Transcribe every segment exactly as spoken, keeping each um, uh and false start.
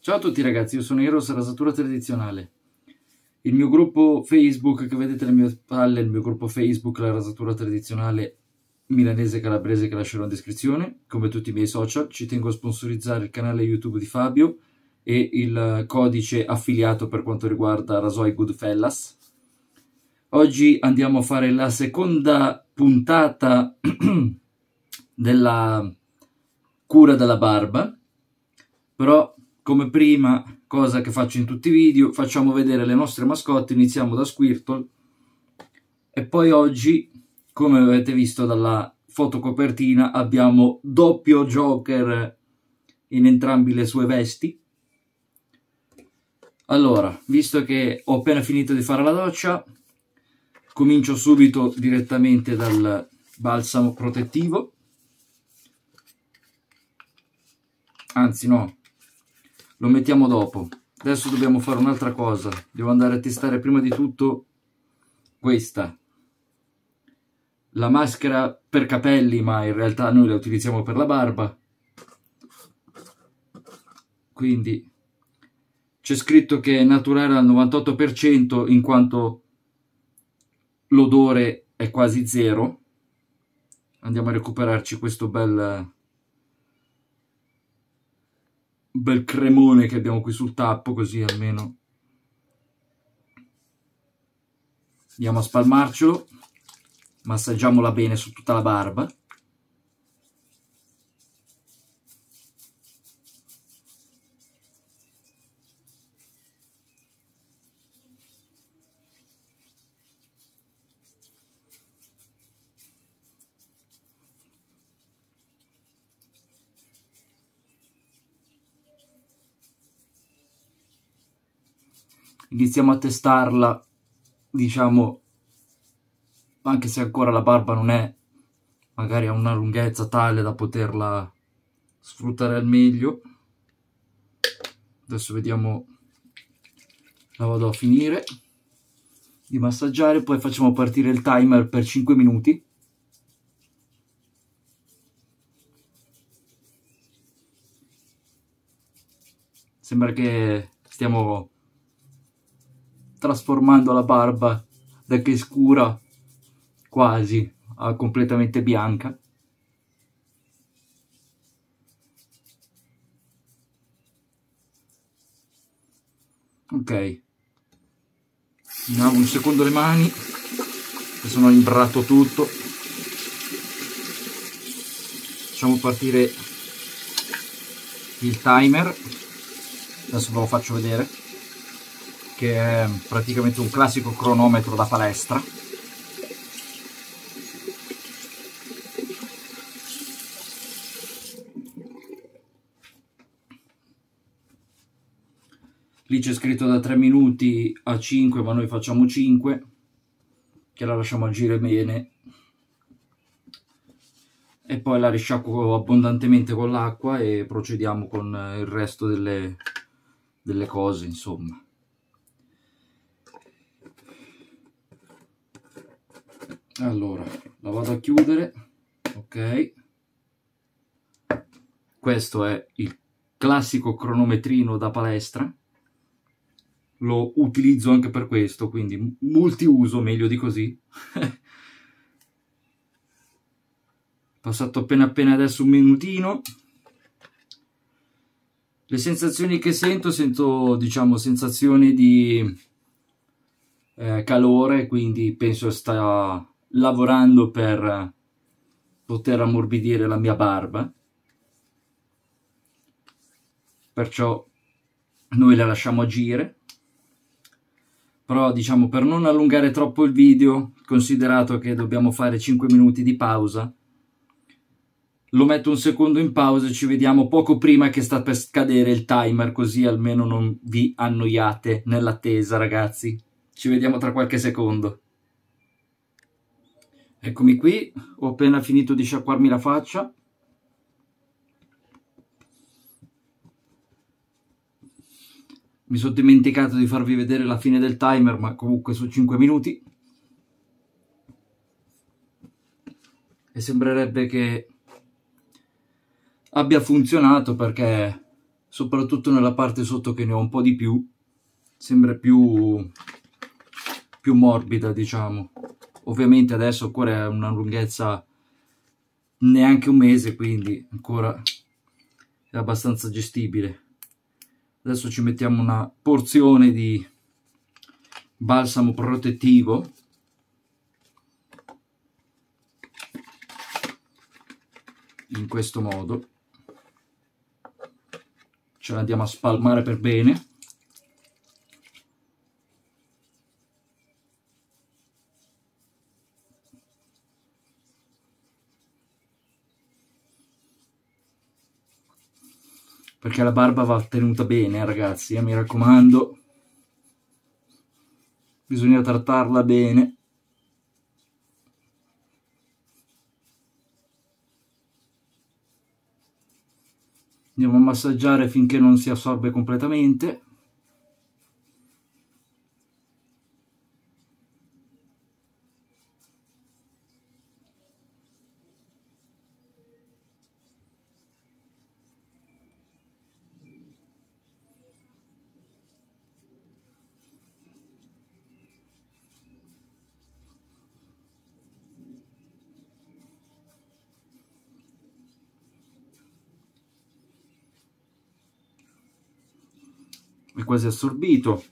Ciao a tutti ragazzi, io sono Eros, Rasatura Tradizionale. Il mio gruppo Facebook che vedete alle mie spalle, il mio gruppo Facebook, la Rasatura Tradizionale milanese calabrese che lascerò in descrizione, come tutti i miei social. Ci tengo a sponsorizzare il canale YouTube di Fabio e il codice affiliato per quanto riguarda Rasoi Goodfellas. Oggi andiamo a fare la seconda puntata della cura della barba, però come prima cosa che faccio in tutti i video, facciamo vedere le nostre mascotte. Iniziamo da Squirtle e poi oggi, come avete visto dalla fotocopertina, abbiamo doppio Joker in entrambi le sue vesti. Allora, visto che ho appena finito di fare la doccia, comincio subito direttamente dal balsamo protettivo. Anzi no, lo mettiamo dopo. Adesso dobbiamo fare un'altra cosa. Devo andare a testare prima di tutto questa. La maschera per capelli, ma in realtà noi la utilizziamo per la barba. Quindi c'è scritto che è naturale al novantotto per cento in quanto l'odore è quasi zero. Andiamo a recuperarci questo bel... bel cremone che abbiamo qui sul tappo, così almeno andiamo a spalmarcelo, massaggiamola bene su tutta la barba. Iniziamo a testarla, diciamo, anche se ancora la barba non è magari a una lunghezza tale da poterla sfruttare al meglio. Adesso vediamo, la vado a finire di massaggiare, poi facciamo partire il timer per cinque minuti. Sembra che stiamo trasformando la barba da che scura quasi a completamente bianca. Ok, andiamo un secondo le mani che sono imbrato tutto. Facciamo partire il timer, adesso ve lo faccio vedere, che è praticamente un classico cronometro da palestra. Lì c'è scritto da tre minuti a cinque, ma noi facciamo cinque, che la lasciamo agire bene. E poi la risciacquo abbondantemente con l'acqua e procediamo con il resto delle, delle cose, insomma. Allora, la vado a chiudere, ok. Questo è il classico cronometrino da palestra. Lo utilizzo anche per questo, quindi multiuso, meglio di così. Passato appena appena adesso un minutino. Le sensazioni che sento, sento diciamo sensazioni di eh, calore, quindi penso sta lavorando per poter ammorbidire la mia barba. Perciò noi la lasciamo agire. Però diciamo, per non allungare troppo il video, considerato che dobbiamo fare cinque minuti di pausa, lo metto un secondo in pausa e ci vediamo poco prima che sta per scadere il timer, così almeno non vi annoiate nell'attesa, ragazzi. Ci vediamo tra qualche secondo. Eccomi qui, ho appena finito di sciacquarmi la faccia. Mi sono dimenticato di farvi vedere la fine del timer, ma comunque su cinque minuti. E sembrerebbe che abbia funzionato, perché soprattutto nella parte sotto che ne ho un po' di più, sembra più, più morbida, diciamo. Ovviamente adesso ancora è una lunghezza neanche un mese, quindi ancora è abbastanza gestibile. Adesso ci mettiamo una porzione di balsamo protettivo, in questo modo ce la andiamo a spalmare per bene. Perché la barba va tenuta bene, ragazzi, eh, mi raccomando, bisogna trattarla bene. Andiamo a massaggiare finché non si assorbe completamente. È quasi assorbito.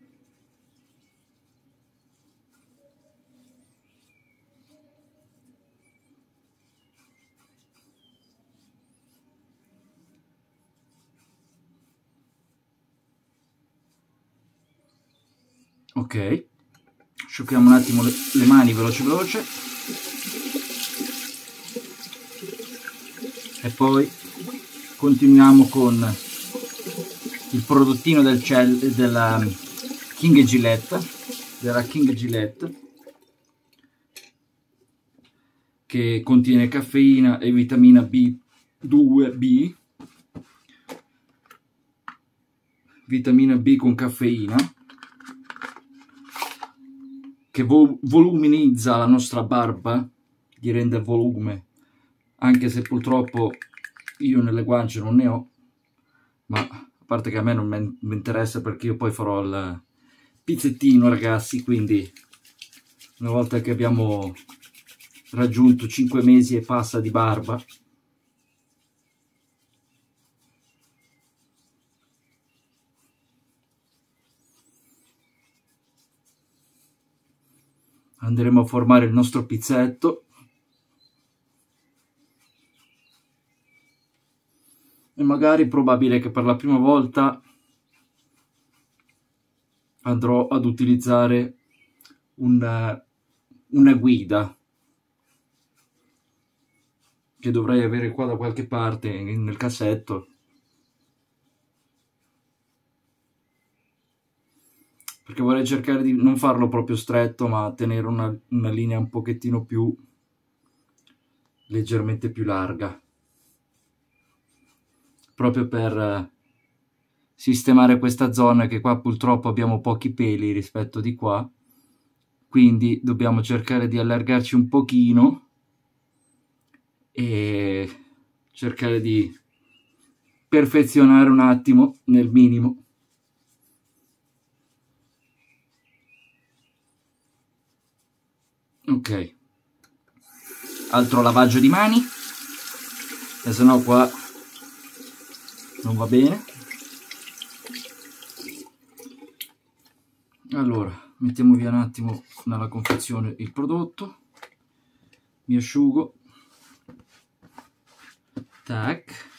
Ok, asciughiamo un attimo le, le mani veloce veloce e poi continuiamo con il prodottino del cell della King Gillette, della King Gillette, che contiene caffeina e vitamina B due B, vitamina B con caffeina, che vo voluminizza la nostra barba, gli rende volume, anche se purtroppo io nelle guance non ne ho, ma a parte che a me non mi interessa perché io poi farò il pizzettino, ragazzi, quindi una volta che abbiamo raggiunto cinque mesi e passa di barba, andremo a formare il nostro pizzetto e magari è probabile che per la prima volta andrò ad utilizzare una, una guida che dovrei avere qua da qualche parte nel cassetto, perché vorrei cercare di non farlo proprio stretto, ma tenere una, una linea un pochettino più leggermente più larga, proprio per sistemare questa zona, che qua purtroppo abbiamo pochi peli rispetto di qua, quindi dobbiamo cercare di allargarci un pochino e cercare di perfezionare un attimo nel minimo. Ok, altro lavaggio di mani, e se no qua non va bene. Allora, mettiamo via un attimo nella confezione il prodotto, mi asciugo, tac,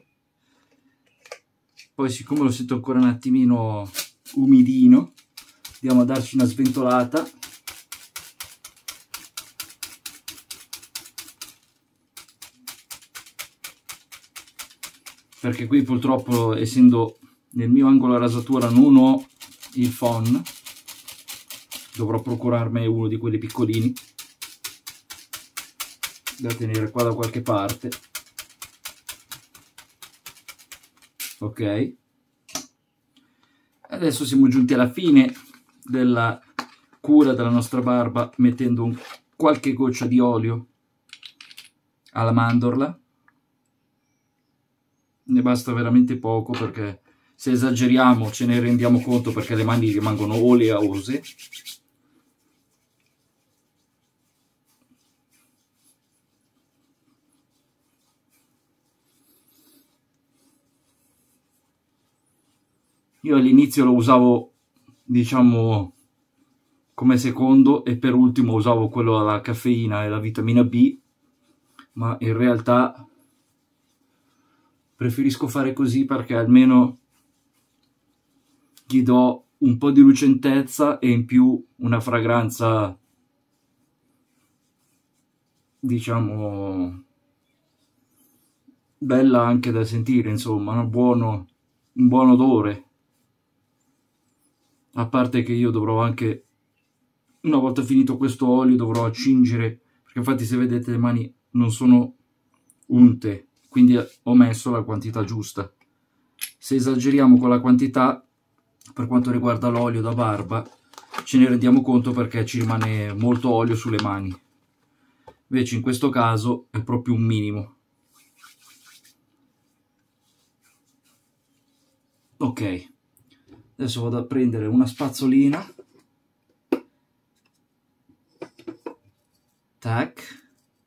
poi siccome lo sento ancora un attimino umidino, andiamo a darci una sventolata. Perché qui purtroppo, essendo nel mio angolo rasatura, non ho il phon, dovrò procurarmi uno di quelli piccolini da tenere qua da qualche parte. Ok, adesso siamo giunti alla fine della cura della nostra barba, mettendo un, qualche goccia di olio alla mandorla ne basta veramente poco, perché se esageriamo ce ne rendiamo conto, perché le mani rimangono oleose. Io all'inizio lo usavo, diciamo, come secondo, e per ultimo usavo quello alla caffeina e la vitamina B, ma in realtà preferisco fare così perché almeno gli do un po' di lucentezza e in più una fragranza, diciamo, bella anche da sentire, insomma, un buono, un buon odore. A parte che io dovrò anche, una volta finito questo olio, dovrò accingere, perché infatti se vedete le mani non sono unte, quindi ho messo la quantità giusta. Se esageriamo con la quantità, per quanto riguarda l'olio da barba, ce ne rendiamo conto perché ci rimane molto olio sulle mani. Invece in questo caso è proprio un minimo. Ok, adesso vado a prendere una spazzolina. Tac.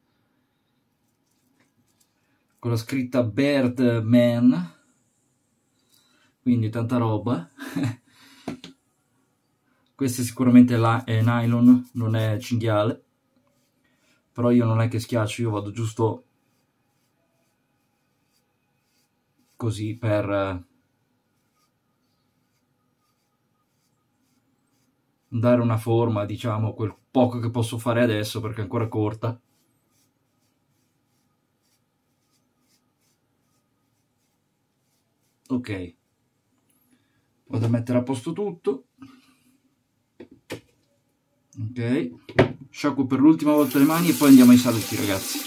Con la scritta Birdman. Quindi tanta roba. Questo è sicuramente è nylon, non è cinghiale. Però io non è che schiaccio, io vado giusto così per dare una forma, diciamo, quel poco che posso fare adesso perché è ancora corta. Ok, vado a mettere a posto tutto. Ok, sciacquo per l'ultima volta le mani e poi andiamo ai saluti, ragazzi.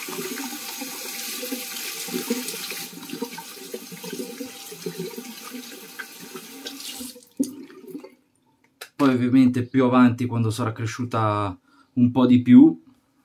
Poi ovviamente più avanti, quando sarà cresciuta un po' di più,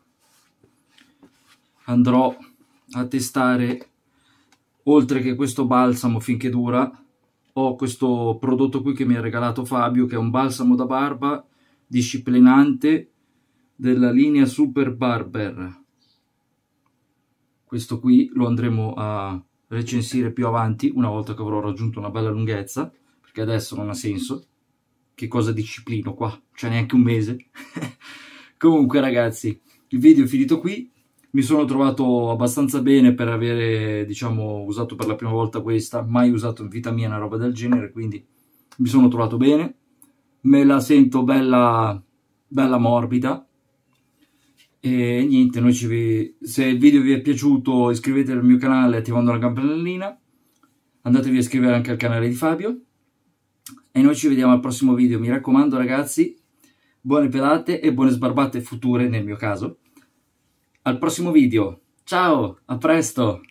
andrò a testare, oltre che questo balsamo finché dura, ho questo prodotto qui che mi ha regalato Fabio, che è un balsamo da barba disciplinante della linea Super Barber. Questo qui lo andremo a recensire più avanti, una volta che avrò raggiunto una bella lunghezza, perché adesso non ha senso. Che cosa disciplino qua? Cioè neanche un mese. Comunque ragazzi, il video è finito qui. Mi sono trovato abbastanza bene per avere, diciamo, usato per la prima volta questa, mai usato in vita mia una roba del genere, quindi mi sono trovato bene. Me la sento bella, bella morbida. E niente, noi ci se il video vi è piaciuto iscrivetevi al mio canale attivando la campanellina. Andatevi a iscrivere anche al canale di Fabio. E noi ci vediamo al prossimo video. Mi raccomando ragazzi, buone pelate e buone sbarbate future nel mio caso. Al prossimo video. Ciao, a presto!